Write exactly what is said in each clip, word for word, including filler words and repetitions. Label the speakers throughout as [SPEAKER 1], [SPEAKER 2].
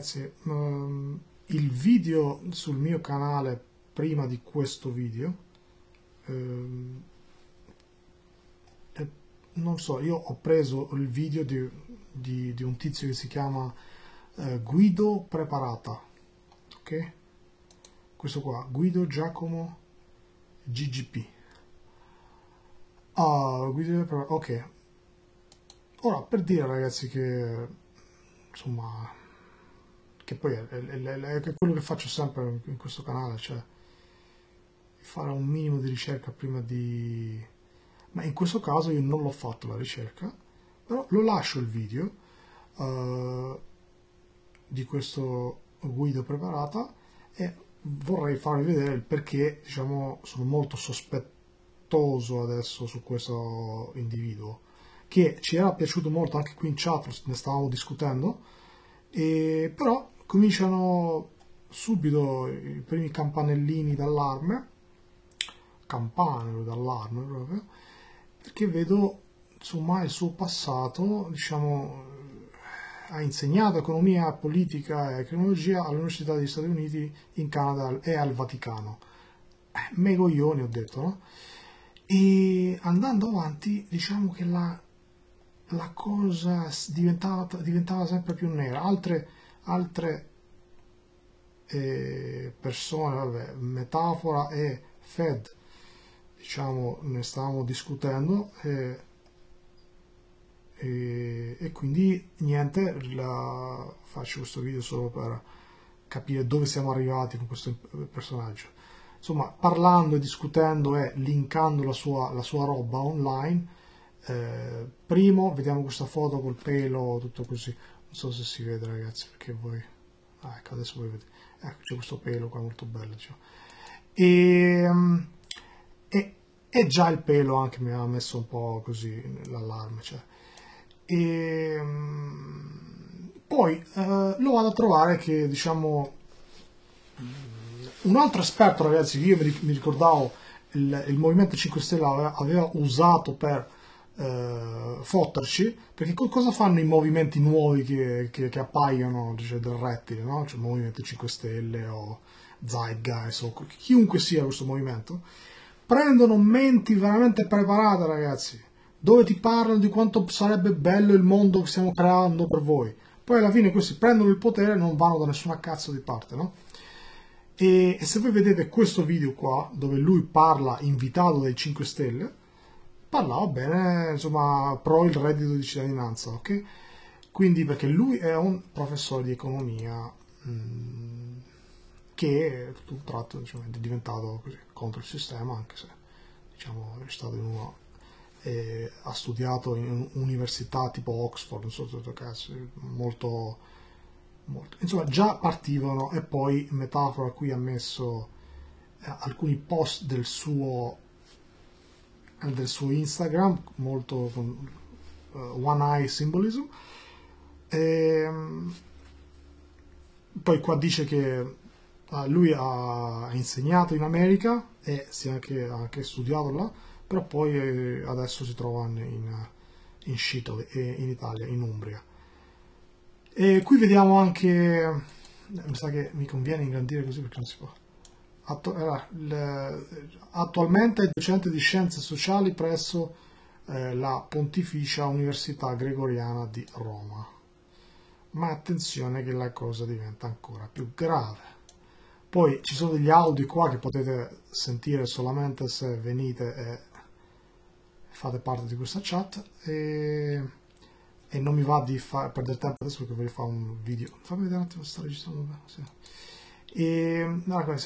[SPEAKER 1] ragazzi, um, il video sul mio canale prima di questo video, um, eh, non so, io ho preso il video di, di, di un tizio che si chiama uh, Guido Preparata, ok? Questo qua, Guido Giacomo G G P. Ah, Guido Preparata, ok. Ora, per dire, ragazzi, che insomma, che poi è, è, è, è quello che faccio sempre in questo canale, cioè fare un minimo di ricerca prima di... ma in questo caso io non l'ho fatto la ricerca, però lo lascio il video uh, di questo Guido Preparata e vorrei farvi vedere il perché, diciamo, sono molto sospettoso adesso su questo individuo, che ci era piaciuto molto anche qui in chat, ne stavamo discutendo, e però cominciano subito i primi campanellini d'allarme, campane d'allarme proprio, perché vedo insomma il suo passato, diciamo, ha insegnato economia, politica e criminologia all'Università degli Stati Uniti, in Canada e al Vaticano. Eh, me coglioni, ho detto, no? E andando avanti, diciamo che la la cosa diventava, diventava sempre più nera. Altre, altre eh, persone, vabbè, Metafora e Fed, diciamo, ne stavamo discutendo e, e, e quindi niente, la, faccio questo video solo per capire dove siamo arrivati con questo personaggio. Insomma, parlando e discutendo e linkando la sua, la sua roba online. Eh, primo, vediamo questa foto col pelo tutto così, non so se si vede, ragazzi, perché voi, ah, ecco, adesso voi vedete, ecco, c'è questo pelo qua molto bello, diciamo. e, e, e già il pelo anche mi ha messo un po' così l'allarme, cioè. E poi eh, lo vado a trovare che, diciamo, un altro aspetto, ragazzi, che io mi ricordavo il, il Movimento cinque Stelle aveva, aveva usato per Uh, fotterci, perché cosa fanno i movimenti nuovi che, che, che appaiono, cioè, del rettile, no? Cioè il Movimento cinque Stelle o Zeitgeist o chiunque sia questo movimento, prendono menti veramente preparate, ragazzi, dove ti parlano di quanto sarebbe bello il mondo che stiamo creando per voi, poi alla fine questi prendono il potere e non vanno da nessuna cazzo di parte, no? E, e se voi vedete questo video qua, dove lui parla invitato dai cinque Stelle, parlava bene, insomma, pro il reddito di cittadinanza, ok? Quindi, perché lui è un professore di economia mh, che tutto un tratto, diciamo, è diventato così contro il sistema, anche se, diciamo, è stato in uno, eh, ha studiato in università tipo Oxford, non so, tutto cazzo, molto, molto. Insomma, già partivano, e poi Metafora qui ha messo eh, alcuni post del suo del suo Instagram, molto con uh, one eye symbolism, e poi qua dice che uh, lui ha insegnato in America e si è anche, anche studiato là, però poi eh, adesso si trova in, in, in Scitoli, in Italia, in Umbria. E qui vediamo anche, mi sa che mi conviene ingrandire così perché non si può. Attualmente è docente di scienze sociali presso eh, la Pontificia Università Gregoriana di Roma. Ma attenzione che la cosa diventa ancora più grave. Poi ci sono degli audio qua che potete sentire solamente se venite e fate parte di questa chat, e, e non mi va di far perdere tempo adesso perché voglio fare un video. Fammi vedere un attimo se sta registrando bene. Sì. E no, ok,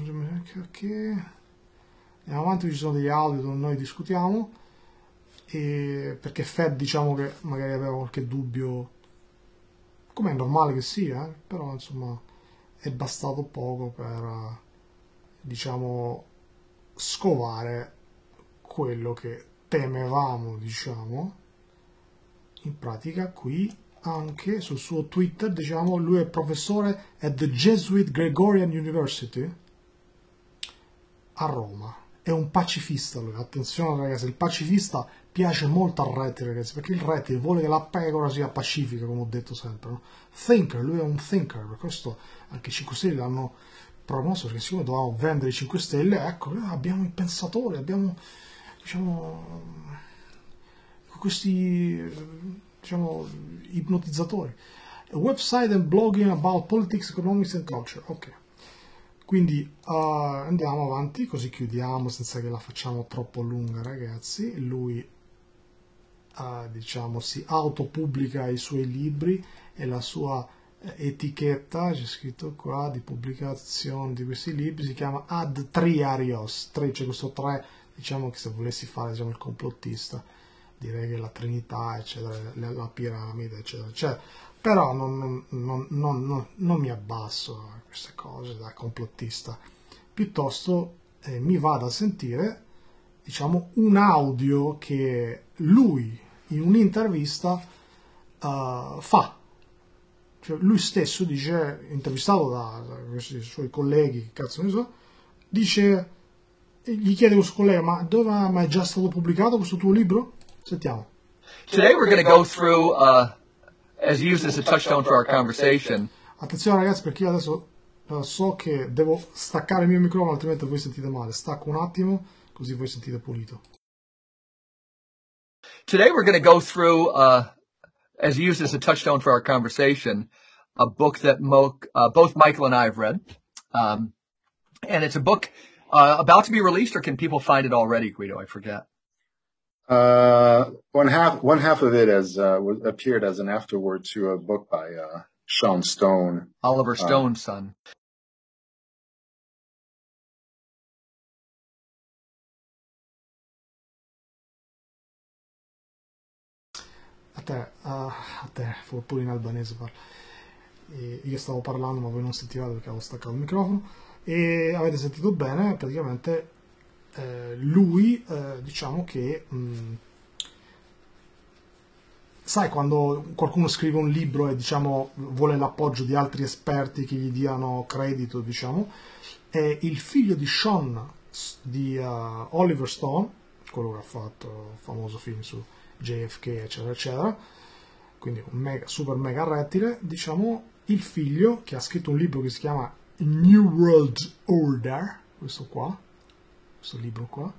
[SPEAKER 1] andiamo avanti, ci sono degli audio dove noi discutiamo, e perché Fed, diciamo che magari aveva qualche dubbio, come è normale che sia, eh? Però insomma è bastato poco per, diciamo, scovare quello che temevamo, diciamo. In pratica qui anche sul suo Twitter, diciamo, lui è professore at the Jesuit Gregorian University a Roma, è un pacifista lui, attenzione ragazzi, il pacifista piace molto al rettile, ragazzi, perché il rettile vuole che la pecora sia pacifica, come ho detto sempre, no? Thinker, lui è un thinker, per questo anche i cinque Stelle l'hanno promosso, perché siccome dovevamo vendere i cinque Stelle, ecco, abbiamo i pensatori, abbiamo, diciamo, questi, diciamo, ipnotizzatori. A website and blogging about politics, economics and culture. Ok. Quindi uh, andiamo avanti, così chiudiamo senza che la facciamo troppo lunga, ragazzi. Lui, uh, diciamo, si autopubblica i suoi libri e la sua etichetta, c'è scritto qua, di pubblicazione di questi libri, si chiama Ad Triarios. Tre, c'è questo tre, diciamo che se volessi fare, diciamo, il complottista, direi che la Trinità, eccetera, la piramide, eccetera, eccetera. Però non, non, non, non, non mi abbasso a queste cose da complottista, piuttosto eh, mi vado a sentire, diciamo, un audio che lui in un'intervista uh, fa. Cioè, lui stesso dice, intervistato da, da questi suoi colleghi, che cazzo ne so, dice, gli chiede questo collega, ma dove ma è già stato pubblicato questo tuo libro? Sentiamo.
[SPEAKER 2] Today we're going to go through, uh, as used as a touchstone for our conversation.
[SPEAKER 1] Attenzione ragazzi, perché io adesso uh, so che devo staccare il mio microfono, altrimenti voi sentite male. Stacco un attimo, così voi sentite pulito.
[SPEAKER 2] Today we're going to go through, uh, as used as a touchstone for our conversation, a book that Mo, uh, both Michael and I have read. Um, and it's a book uh, about to be released, or can people find it already, Guido? I forget.
[SPEAKER 3] Uh, one half, one half of it has uh, was, appeared as an afterword to a book by uh, Sean Stone,
[SPEAKER 2] Oliver Stone's uh, son.
[SPEAKER 1] A te, uh, a te, pure in albanese parlo. E io stavo parlando, ma voi non sentivate perché avevo staccato il microfono. E avete sentito bene, praticamente eh, lui, eh, diciamo che mh, sai, quando qualcuno scrive un libro e, diciamo, vuole l'appoggio di altri esperti che gli diano credito, diciamo, è il figlio di Sean, di uh, Oliver Stone, quello che ha fatto il famoso film su J F K, eccetera, eccetera, quindi un mega, super mega rettile, diciamo, il figlio che ha scritto un libro che si chiama New World Order, questo qua, questo libro qua,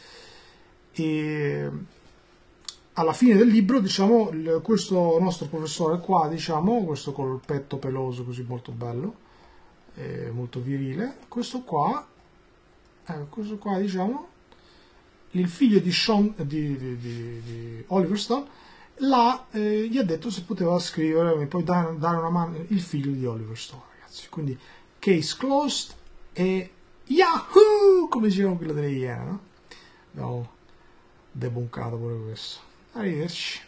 [SPEAKER 1] e alla fine del libro, diciamo, questo nostro professore qua, diciamo, questo col petto peloso così molto bello, eh, molto virile, questo qua, eh, questo qua, diciamo, il figlio di, Sean, di, di, di, di Oliver Stone, là, eh, gli ha detto se poteva scrivere, mi puoi dare, dare una mano, il figlio di Oliver Stone, ragazzi. Quindi, case closed e Yahoo! Come dicevano quello delle Iene, no? Abbiamo debuncato pure questo. Arrivederci.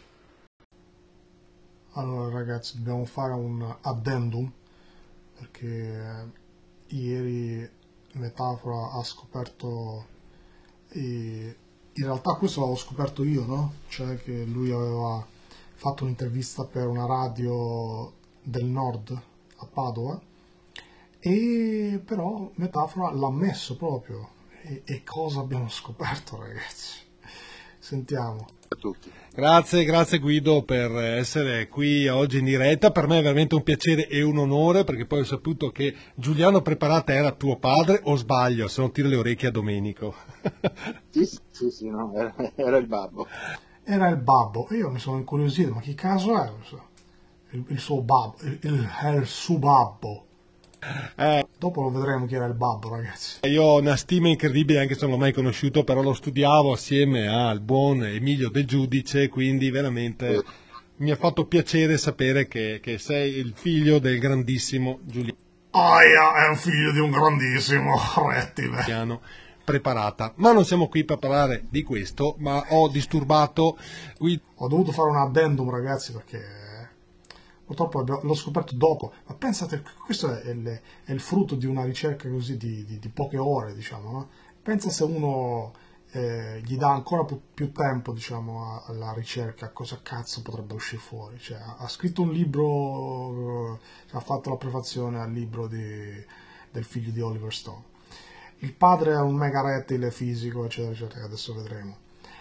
[SPEAKER 1] Allora ragazzi, dobbiamo fare un addendum, perché ieri Metafora ha scoperto, e in realtà questo l'avevo scoperto io, no? Cioè che lui aveva fatto un'intervista per una radio del nord a Padova, e però Metafora l'ha messo proprio. E, e cosa abbiamo scoperto, ragazzi? Sentiamo.
[SPEAKER 4] A tutti. Grazie, grazie Guido per essere qui oggi in diretta. Per me è veramente un piacere e un onore, perché poi ho saputo che Giuliano Preparata era tuo padre, o sbaglio, se non tiro le orecchie a Domenico.
[SPEAKER 3] Sì, sì, sì, no, era, era il babbo.
[SPEAKER 1] Era il babbo, e io mi sono incuriosito, ma chi caso è? Il, il suo babbo, il, il, il suo babbo.
[SPEAKER 4] Eh,
[SPEAKER 1] Dopo lo vedremo chi era il babbo, ragazzi.
[SPEAKER 4] Io ho una stima incredibile, anche se non l'ho mai conosciuto, però lo studiavo assieme al buon Emilio De Giudice, quindi veramente mi ha fatto piacere sapere che, che sei il figlio del grandissimo Giuliano.
[SPEAKER 1] Aia, è un figlio di un grandissimo rettile.
[SPEAKER 4] Preparata. Ma non siamo qui per parlare di questo, ma ho disturbato...
[SPEAKER 1] Ho dovuto fare un addendum, ragazzi, perché... Purtroppo l'ho scoperto dopo, ma pensate, questo è il, è il frutto di una ricerca così di, di, di poche ore, diciamo, no? Pensa se uno eh, gli dà ancora più, più tempo, diciamo, alla ricerca, cosa cazzo potrebbe uscire fuori. Cioè, ha scritto un libro, ha fatto la prefazione al libro di, del figlio di Oliver Stone. Il padre è un mega rettile fisico, eccetera, eccetera, adesso vedremo.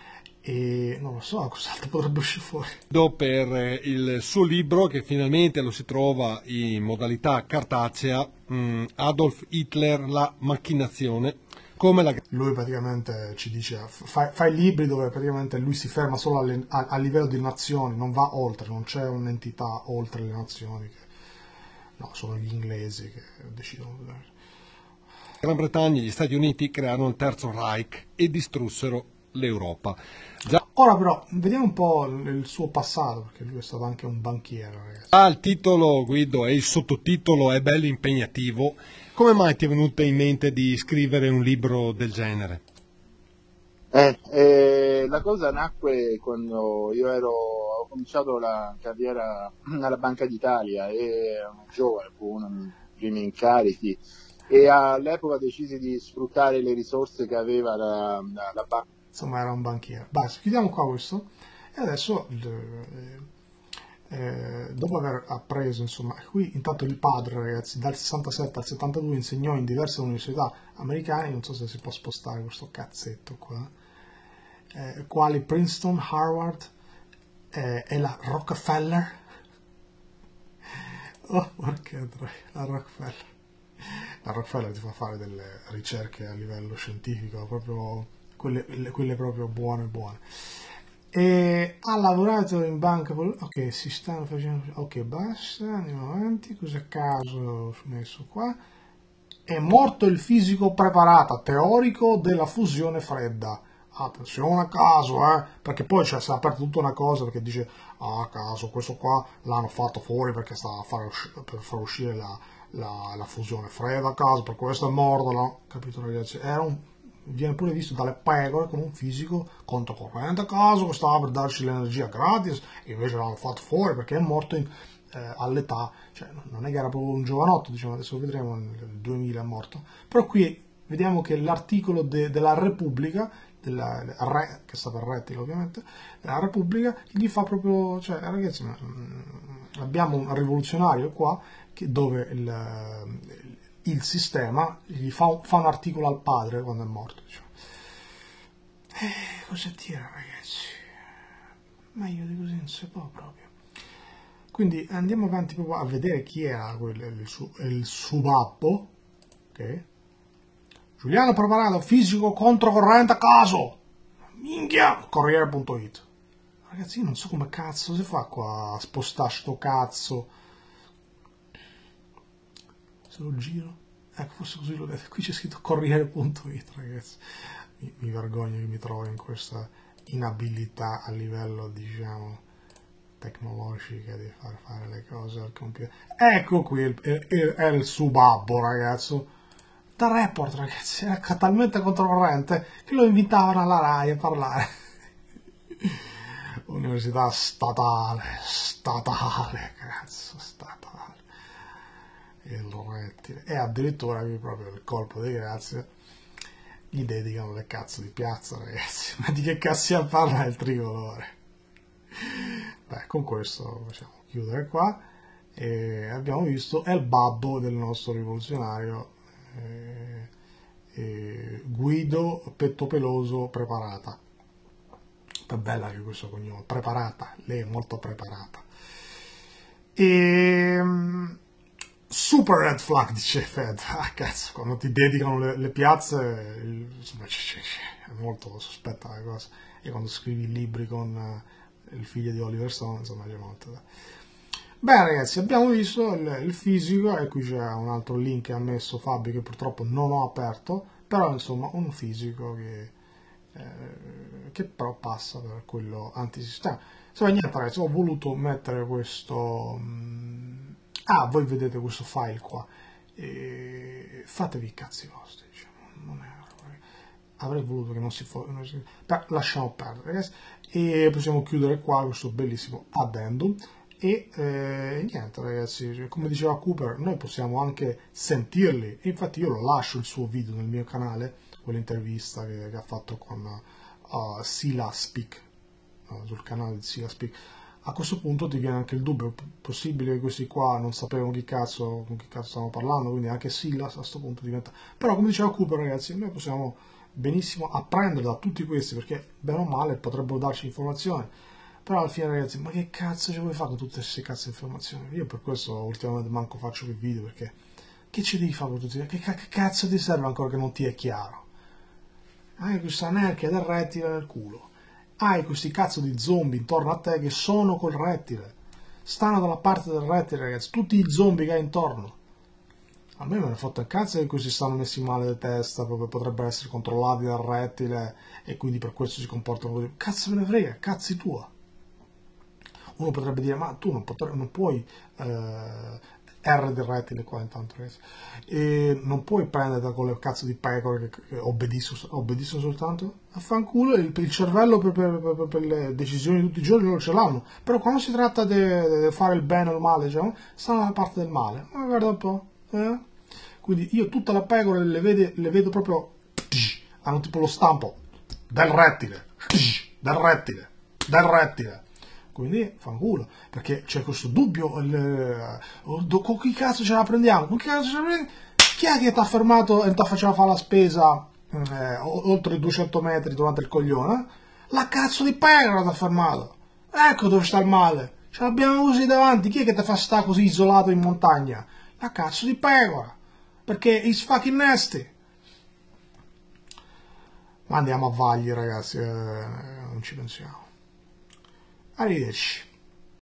[SPEAKER 1] e non lo so cos'altro potrebbe uscire fuori.
[SPEAKER 4] Per il suo libro, che finalmente lo si trova in modalità cartacea, Adolf Hitler, la macchinazione, come la...
[SPEAKER 1] Lui praticamente ci dice, fa, fa i libri dove praticamente lui si ferma solo alle, a, a livello di nazioni, non va oltre, non c'è un'entità oltre le nazioni, che, no, sono gli inglesi che decidono.
[SPEAKER 4] Gran Bretagna e gli Stati Uniti crearono il Terzo Reich e distrussero l'Europa. Già...
[SPEAKER 1] Ora però, vediamo un po' il suo passato, perché lui è stato anche un banchiero, ragazzi.
[SPEAKER 4] Ah, il titolo, Guido, e il sottotitolo è bello impegnativo. Come mai ti è venuto in mente di scrivere un libro del genere?
[SPEAKER 5] Eh, eh, la cosa nacque quando io ero, ho cominciato la carriera alla Banca d'Italia e ero giovane, fu uno dei primi incarichi, e all'epoca decisi di sfruttare le risorse che aveva la, la, la banca.
[SPEAKER 1] Insomma, era un banchiero. Basta, chiudiamo qua questo. E adesso, eh, eh, dopo aver appreso, insomma, qui intanto il padre, ragazzi, dal sessantasette al settantadue insegnò in diverse università americane, non so se si può spostare questo cazzetto qua, eh, quali Princeton, Harvard eh, e la Rockefeller. Oh, porca troia, la Rockefeller. La Rockefeller ti fa fare delle ricerche a livello scientifico, proprio quelle, quelle proprio buone buone. E ha lavorato in banca, ok, si stanno facendo, ok, basta, andiamo avanti, cosa a caso ho messo qua. È morto il fisico preparato, teorico della fusione fredda. Attenzione a caso, eh, perché poi cioè, si è aperta tutta una cosa, perché dice, ah, a caso, questo qua l'hanno fatto fuori perché stava a fare usci- per far uscire la, la, la fusione fredda a caso, per questo è morto, no? Capito, ragazzi? Era un, viene pure visto dalle pecore come un fisico controcorrente a caso che stava per darci l'energia gratis, e invece l'hanno fatto fuori perché è morto in, eh, all'età, cioè non è che era proprio un giovanotto, diciamo, adesso vedremo nel duemila è morto, però qui vediamo che l'articolo de, della Repubblica, della, re, che sta per rettile ovviamente, la Repubblica gli fa proprio, cioè ragazzi, abbiamo un rivoluzionario qua che, dove il, il sistema gli fa, fa un articolo al padre quando è morto, diciamo. Eh, cosa dire, ragazzi? Ma io di così non si può proprio. Quindi andiamo avanti proprio a vedere chi era quel, il, su, il suo babbo, ok? Giuliano Preparato, fisico controcorrente a caso. Minchia, Corriere punto it. Ragazzi, io non so come cazzo si fa qua a spostare sto cazzo. Se lo giro, ecco, forse così lo vedete. Qui c'è scritto Corriere punto it, ragazzi. Mi, mi vergogno che mi trovo in questa inabilità a livello, diciamo, tecnologica di far fare le cose al computer. Ecco qui, è, è, è il suo babbo, ragazzo. Da report, ragazzi, era talmente controcorrente che lo invitavano alla Rai a parlare. Università statale, statale, cazzo, statale. Il rettile. E addirittura qui proprio il colpo di grazia gli dedicano le cazzo di piazza, ragazzi. Ma di che cazzo parla il tricolore? Beh, con questo possiamo chiudere qua. E abbiamo visto, è il babbo del nostro rivoluzionario. Eh, eh, Guido Pettopeloso Preparata. È bella che questo cognome, Preparata, lei è molto preparata. E super red flag, dice Fed. Ah, cazzo, quando ti dedicano le, le piazze, il, insomma, è molto sospetta la cosa. E quando scrivi libri con uh, il figlio di Oliver Stone, insomma, c'è molto da... Beh, ragazzi, abbiamo visto il, il fisico, e qui c'è un altro link che ha messo Fabio che purtroppo non ho aperto, però insomma un fisico che, eh, che però passa per quello antisistema. Insomma, niente, ragazzi, ho voluto mettere questo... Mh, ah, voi vedete questo file qua, e fatevi i cazzi vostri, diciamo, non è... Avrei voluto che non si fosse... Però lasciamo perdere, ragazzi, e possiamo chiudere qua questo bellissimo addendum. E eh, niente, ragazzi, come diceva Cooper, noi possiamo anche sentirli. Infatti io lo lascio il suo video nel mio canale, quell'intervista che, che ha fatto con uh, Sila Speak, uh, sul canale di Sila Speak. A questo punto ti viene anche il dubbio, è possibile che questi qua non sapevano chi cazzo, con chi cazzo stavano parlando, quindi anche Sila a questo punto diventa... Però come diceva Cooper, ragazzi, noi possiamo benissimo a prendere da tutti questi, perché bene o male potrebbero darci informazioni, però alla fine ragazzi, ma che cazzo ci vuoi fare con tutte queste cazzo di informazioni? Io per questo ultimamente manco faccio più video, perché che ci devi fare con tutti? Che, che cazzo ti serve ancora che non ti è chiaro? Hai questa nerchia del rettile nel culo, hai questi cazzo di zombie intorno a te che sono col rettile, stanno dalla parte del rettile ragazzi, tutti i zombie che hai intorno. A me me ne fotte il cazzo che questi stanno messi male di testa, proprio potrebbero essere controllati dal rettile e quindi per questo si comportano così. Cazzo me ne frega, cazzi tua. Uno potrebbe dire, ma tu non, potre, non puoi eh, R del rettile qua intanto ragazzi, e non puoi prendere con le cazzo di pecore che, che obbediscono, obbediscono soltanto affanculo, il, il cervello per, per, per, per le decisioni di tutti i giorni loro ce l'hanno, però quando si tratta di fare il bene o il male, diciamo, stanno dalla parte del male. Ma guarda un po', eh? Quindi io tutta la pecora le, vede, le vedo proprio, hanno tipo lo stampo del rettile, del rettile, del rettile. Quindi fanculo, perché c'è questo dubbio, il, con chi cazzo ce la prendiamo? Con chi cazzo ce la prendiamo? Chi è che ti ha fermato e ti faceva fare la spesa eh, oltre i duecento metri durante il coglione? La cazzo di pecora ti ha fermato. Ecco dove sta il male. Ce l'abbiamo così davanti. Chi è che ti fa stare così isolato in montagna? La cazzo di pecora. Perché is fucking nasty. Ma andiamo a Vagli ragazzi, eh, non ci pensiamo. Arrivederci.